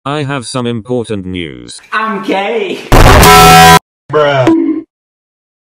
I have some important news. I'm gay. Bruh.